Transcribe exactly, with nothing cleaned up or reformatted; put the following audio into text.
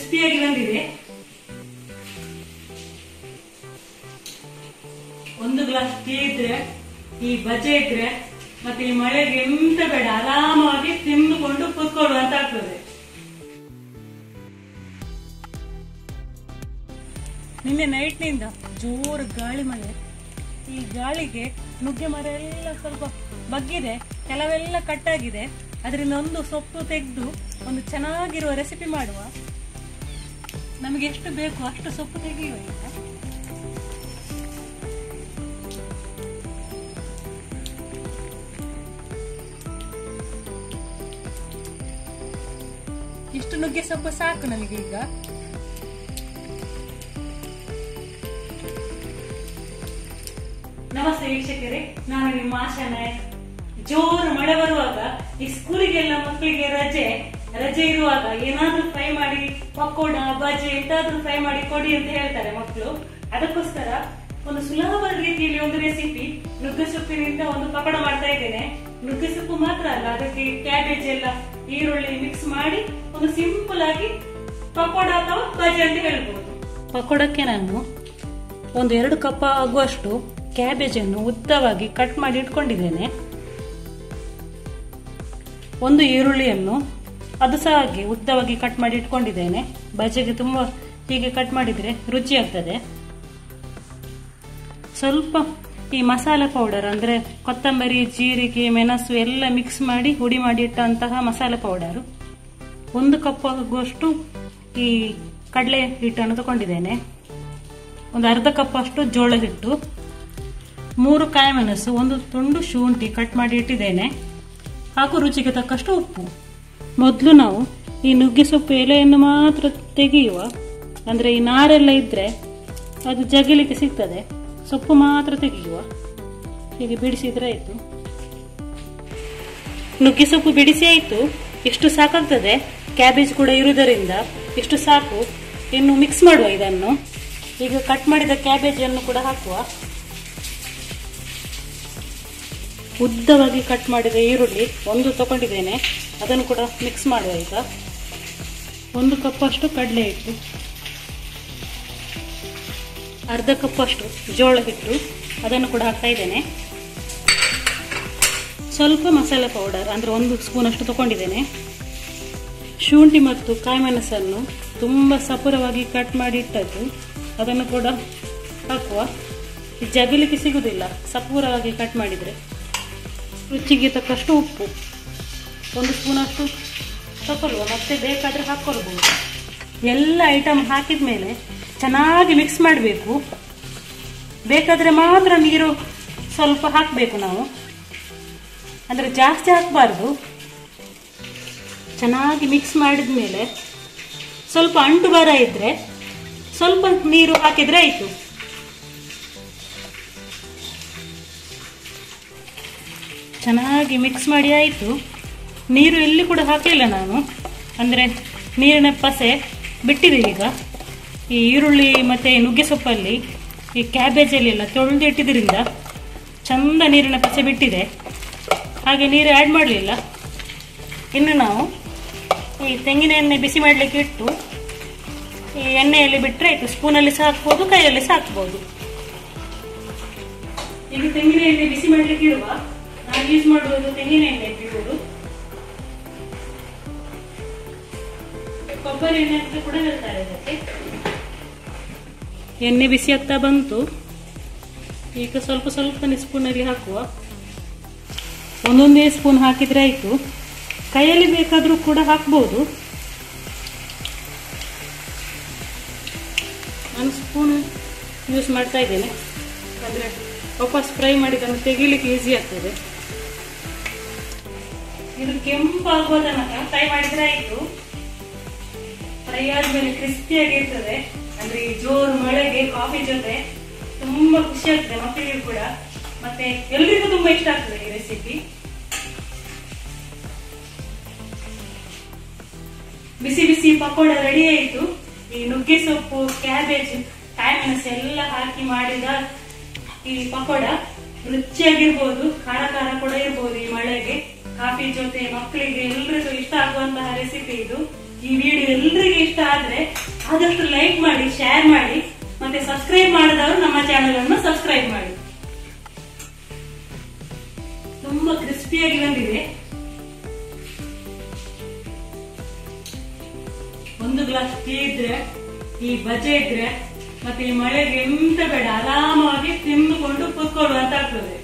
ಕ್ರಿಸ್ಪಿಯಾಗಿ ಬಂದಿದೆ. ಒಂದು ಗ್ಲಾಸ್ ಟೀ ಇದ್ರೆ, ಈ ಬಜೆ ಇದ್ರೆ, ಮತ್ತೆ ಈ ಮಳೆಗೆ ಎಂತ ಬೇಡ, ಆರಾಮಾಗಿ ತಿಂದುಕೊಂಡು ಕೂತ್ಕೊಳ್ಳುವಂತ ಆಗ್ತದೆ. ನಿನ್ನೆ ನೈಟ್ ನಿಂದ ಜೋರು ಗಾಳಿ ಮಳೆ. ಈ ಗಾಳಿಗೆ ನುಗ್ಗೆ ಮರ ಎಲ್ಲ ಸ್ವಲ್ಪ ಬಗ್ಗಿದೆ, ಕೆಲವೆಲ್ಲ ಕಟ್ಟಾಗಿದೆ. ಅದರಿಂದ ಒಂದು ಸೊಪ್ಪು ತೆಗೆದು ಒಂದು ಚೆನ್ನಾಗಿರುವ ರೆಸಿಪಿ ಮಾಡುವ. ನಮಗೆ ಎಷ್ಟು ಬೇಕು ಅಷ್ಟು ಸೊಪ್ಪು ತೆಗೆಯುವ. ಈಗ ಇಷ್ಟು ನುಗ್ಗೆ ಸೊಪ್ಪು ಸಾಕು ನಮಗೆ. ಈಗ ನಮಸ್ತೆ ವೀಕ್ಷಕರೇ, ನಾನು ನಿಮ್ಮ ಆಶಾ ನಾಯಕ್. ಜೋರು ಮಳೆ ಬರುವಾಗ ಈ ಸ್ಕೂಲಿಗೆಲ್ಲ ಮಕ್ಕಳಿಗೆ ರಜೆ ರಜೆ ಇರುವಾಗ ಏನಾದ್ರೂ ಫ್ರೈ ಮಾಡಿ, ಪಕೋಡ ಬಜೆ ಎಂತಾದ್ರೂ ಫ್ರೈ ಮಾಡಿ ಕೊಡಿ ಅಂತ ಹೇಳ್ತಾರೆ ಮಕ್ಕಳು. ಅದಕ್ಕೋಸ್ಕರ ಒಂದು ಸುಲಭ ರೀತಿಯಲ್ಲಿ ಒಂದು ರೆಸಿಪಿ ನುಗ್ಗೆ ಸೊಪ್ಪಿನಿಂದ ಒಂದು ಪಕೋಡ ಮಾಡ್ತಾ ಇದ್ದೇನೆ. ನುಗ್ಗೆ ಸೊಪ್ಪು ಮಾತ್ರ ಅಲ್ಲ, ಅದಕ್ಕೆ ಕ್ಯಾಬೇಜ್ ಎಲ್ಲ ಈರುಳ್ಳಿ ಮಿಕ್ಸ್ ಮಾಡಿ ಒಂದು ಸಿಂಪಲ್ ಆಗಿ ಪಕೋಡ ಅಥವಾ ಬಜೆ ಅಂತ ಹೇಳ್ಬೋದು. ಪಕೋಡಕ್ಕೆ ನಾನು ಒಂದು ಎರಡು ಕಪ್ ಆಗುವಷ್ಟು ಕ್ಯಾಬೇಜ್ ಅನ್ನು ಉದ್ದವಾಗಿ ಕಟ್ ಮಾಡಿ ಇಟ್ಕೊಂಡಿದ್ದೇನೆ. ಒಂದು ಈರುಳ್ಳಿಯನ್ನು ಅದು ಸಹ ಹಾಗೆ ಉದ್ದವಾಗಿ ಕಟ್ ಮಾಡಿ ಇಟ್ಕೊಂಡಿದ್ದೇನೆ. ಬಜೆಗೆ ತುಂಬಾ ಹೀಗೆ ಕಟ್ ಮಾಡಿದ್ರೆ ರುಚಿ ಆಗ್ತದೆ. ಸ್ವಲ್ಪ ಈ ಮಸಾಲೆ ಪೌಡರ್ ಅಂದ್ರೆ ಕೊತ್ತಂಬರಿ, ಜೀರಿಗೆ, ಮೆಣಸು ಎಲ್ಲ ಮಿಕ್ಸ್ ಮಾಡಿ ಹುಡಿ ಮಾಡಿ ಇಟ್ಟಂತಹ ಮಸಾಲೆ ಪೌಡರ್. ಒಂದು ಕಪ್ ಆಗುವಷ್ಟು ಈ ಕಡಲೆ ಹಿಟ್ಟನ್ನು ತಗೊಂಡಿದ್ದೇನೆ. ಒಂದು ಅರ್ಧ ಕಪ್ ಅಷ್ಟು ಜೋಳ ಹಿಟ್ಟು, ಮೂರು ಕಾಯಿ ಮೆಣಸು, ಒಂದು ತುಂಡು ಶುಂಠಿ ಕಟ್ ಮಾಡಿ ಇಟ್ಟಿದ್ದೇನೆ, ಹಾಗೂ ರುಚಿಗೆ ತಕ್ಕಷ್ಟು ಉಪ್ಪು. ಮೊದಲು ನಾವು ಈ ನುಗ್ಗೆ ಸೊಪ್ಪು ಎಲೆಯನ್ನು ಮಾತ್ರ ತೆಗೆಯುವ. ಅಂದ್ರೆ ಈ ನಾರೆಲ್ಲ ಇದ್ರೆ ಅದು ಜಗಿಲಿಕ್ಕೆ ಸಿಗ್ತದೆ. ಸೊಪ್ಪು ಮಾತ್ರ ತೆಗೆಯುವ. ಹೀಗೆ ಬಿಡಿಸಿದ್ರೆ ಆಯ್ತು. ನುಗ್ಗೆ ಸೊಪ್ಪು ಬಿಡಿಸಿ ಆಯ್ತು. ಎಷ್ಟು ಸಾಕಾಗ್ತದೆ, ಕ್ಯಾಬೇಜ್ ಕೂಡ ಇರುವುದರಿಂದ ಇಷ್ಟು ಸಾಕು. ಇನ್ನು ಮಿಕ್ಸ್ ಮಾಡುವ ಇದನ್ನು. ಈಗ ಕಟ್ ಮಾಡಿದ ಕ್ಯಾಬೇಜ್ ಅನ್ನು ಕೂಡ ಹಾಕುವ. ಉದ್ದವಾಗಿ ಕಟ್ ಮಾಡಿದ ಈರುಳ್ಳಿ ಒಂದು ತಗೊಂಡಿದ್ದೇನೆ, ಅದನ್ನು ಕೂಡ ಮಿಕ್ಸ್ ಮಾಡುವ. ಈಗ ಒಂದು ಕಪ್ ಅಷ್ಟು ಕಡಲೆ ಹಿಟ್ಟು, ಅರ್ಧ ಕಪ್ ಅಷ್ಟು ಜೋಳ ಹಿಟ್ಟು, ಅದನ್ನು ಕೂಡ ಹಾಕ್ತಾ ಇದ್ದೇನೆ. ಸ್ವಲ್ಪ ಮಸಾಲೆ ಪೌಡರ್ ಅಂದ್ರೆ ಒಂದು ಸ್ಪೂನ್ ಅಷ್ಟು ತಗೊಂಡಿದ್ದೇನೆ. ಶುಂಠಿ ಮತ್ತು ಕಾಯಿ ಮೆಣಸನ್ನು ತುಂಬಾ ಸಪುರವಾಗಿ ಕಟ್ ಮಾಡಿ ಇಟ್ಟದ್ದು, ಅದನ್ನು ಕೂಡ ಹಾಕುವ. ಜಗಲಿಕ್ಕೆ ಸಿಗುದಿಲ್ಲ ಸಪೂರವಾಗಿ ಕಟ್ ಮಾಡಿದ್ರೆ. ರುಚಿಗೆ ತಕ್ಕಷ್ಟು ಉಪ್ಪು, ಒಂದು ಸ್ಪೂನ್ ಅಷ್ಟು ತಗೊಳ್ಳುವ, ಮತ್ತೆ ಬೇಕಾದ್ರೆ ಹಾಕೊಳ್ಬಹುದು. ಎಲ್ಲ ಐಟಮ್ ಹಾಕಿದ ಮೇಲೆ ಚೆನ್ನಾಗಿ ಮಿಕ್ಸ್ ಮಾಡಬೇಕು. ಬೇಕಾದ್ರೆ ಮಾತ್ರ ನೀರು ಸ್ವಲ್ಪ ಹಾಕಬೇಕು ನಾವು, ಅಂದ್ರೆ ಜಾಸ್ತಿ ಹಾಕಬಾರ್ದು. ಚೆನ್ನಾಗಿ ಮಿಕ್ಸ್ ಮಾಡಿದ ಮೇಲೆ ಸ್ವಲ್ಪ ಅಂಟು ಬರ ಇದ್ರೆ ಸ್ವಲ್ಪ ನೀರು ಹಾಕಿದ್ರೆ ಆಯ್ತು. ಚೆನ್ನಾಗಿ ಮಿಕ್ಸ್ ಮಾಡಿ ಆಯಿತು. ನೀರು ಎಲ್ಲಿ ಕೂಡ ಹಾಕಲಿಲ್ಲ ನಾನು, ಅಂದರೆ ನೀರಿನ ಪಸೆ ಬಿಟ್ಟಿದೆ. ಈಗ ಈ ಈರುಳ್ಳಿ ಮತ್ತು ನುಗ್ಗೆ ಸೊಪ್ಪಲ್ಲಿ ಈ ಕ್ಯಾಬೇಜಲ್ಲೆಲ್ಲ ತೊಳೆದು ಇಟ್ಟಿದ್ದರಿಂದ ಚಂದ ನೀರಿನ ಪಸೆ ಬಿಟ್ಟಿದೆ. ಹಾಗೆ ನೀರು ಆ್ಯಡ್ ಮಾಡಲಿಲ್ಲ. ಇನ್ನು ನಾವು ಈ ತೆಂಗಿನ ಎಣ್ಣೆ ಬಿಸಿ ಮಾಡಲಿಕ್ಕೆ ಇಟ್ಟು ಈ ಎಣ್ಣೆಯಲ್ಲಿ ಬಿಟ್ಟರೆ ಆಯಿತು. ಸ್ಪೂನಲ್ಲಿ ಸಹ ಹಾಕ್ಬೋದು, ಕೈಯಲ್ಲಿ ಸಹ ಹಾಕ್ಬೋದು. ಈಗ ತೆಂಗಿನ ಎಣ್ಣೆ ಬಿಸಿ ಮಾಡಲಿಕ್ಕೆ ಇಡುವ. ನಾನು ಯೂಸ್ ಮಾಡುವುದು ತೆಂಗಿನ ಎಣ್ಣೆ ಇಡುವುದು. ಕೊಬ್ಬರಿ ಎಣ್ಣೆ ಅಂತ ಕೂಡ ಹೇಳ್ತಾರೆ ಅದಕ್ಕೆ. ಎಣ್ಣೆ ಬಿಸಿ ಆಗ್ತಾ ಬಂತು. ಈಗ ಸ್ವಲ್ಪ ಸ್ವಲ್ಪ ಸ್ಪೂನಲ್ಲಿ ಹಾಕುವ. ಒಂದೊಂದೇ ಸ್ಪೂನ್ ಹಾಕಿದ್ರೆ ಆಯ್ತು. ಕೈಯಲ್ಲಿ ಬೇಕಾದ್ರೂ ಕೂಡ ಹಾಕ್ಬೋದು. ನಾನು ಸ್ಪೂನ್ ಯೂಸ್ ಮಾಡ್ತಾ ಇದ್ದೇನೆ, ಅಂದ್ರೆ ವಾಪಸ್ ಫ್ರೈ ಮಾಡಿದ್ದನ್ನು ತೆಗಿಲಿಕ್ಕೆ ಈಸಿ ಆಗ್ತದೆ. ಇದು ಕೆಂಪು ಆಗುವ ತನಕ ಫ್ರೈ ಮಾಡಿದ್ರೆ ಆಯ್ತು. ಫ್ರೈ ಆದ್ಮೇಲೆ ಕ್ರಿಸ್ಪಿಯಾಗಿರ್ತದೆ. ಅಂದ್ರೆ ಈ ಜೋರು ಮಳೆಗೆ ಕಾಫಿ ಜೊತೆ ತುಂಬಾ ಖುಷಿ ಆಗ್ತದೆ ಮಕ್ಕಳಿಗೂ ಕೂಡ, ಮತ್ತೆ ಎಲ್ರಿಗೂ ತುಂಬಾ ಇಷ್ಟ ಆಗ್ತದೆ ಈ ರೆಸಿಪಿ. ಬಿಸಿ ಬಿಸಿ ಪಕೋಡ ರೆಡಿ ಆಯಿತು. ಈ ನುಗ್ಗೆ ಸೊಪ್ಪು, ಕ್ಯಾಬೇಜ್, ಕಾಯಿ ಮೆಣಸು ಎಲ್ಲ ಹಾಕಿ ಮಾಡಿದ ಈ ಪಕೋಡ ರುಚಿಯಾಗಿರ್ಬೋದು, ಖಾರ ಖಾರ ಕೂಡ ಇರ್ಬೋದು. ಈ ಮಳೆಗೆ ಕಾಫಿ ಜೊತೆ ಮಕ್ಕಳಿಗೆ ಎಲ್ರಿಗೂ ಇಷ್ಟ ಆಗುವಂತಹ ರೆಸಿಪಿ ಇದು. ಈ ವಿಡಿಯೋ ಎಲ್ರಿಗೂ ಇಷ್ಟ ಆದ್ರೆ ಆದಷ್ಟು ಲೈಕ್ ಮಾಡಿ, ಶೇರ್ ಮಾಡಿ, ಮತ್ತೆ ಸಬ್ಸ್ಕ್ರೈಬ್ ಮಾಡಿದವರು ನಮ್ಮ ಚಾನೆಲ್ ಅನ್ನು ಸಬ್ಸ್ಕ್ರೈಬ್ ಮಾಡಿ. ತುಂಬಾ ಕ್ರಿಸ್ಪಿಯಾಗಿ ಬಂದಿದೆ. ಒಂದು ಗ್ಲಾಸ್ ಟೀ ಇದ್ರೆ, ಈ ಬಜೆ ಇದ್ರೆ, ಮತ್ತೆ ಈ ಮಳೆಗೆ ಎಂತ ಬೇಡ, ಆರಾಮವಾಗಿ ತಿಂದುಕೊಂಡು ಕೂತ್ಕೊಳ್ಳುವಂತ ಆಗ್ತದೆ.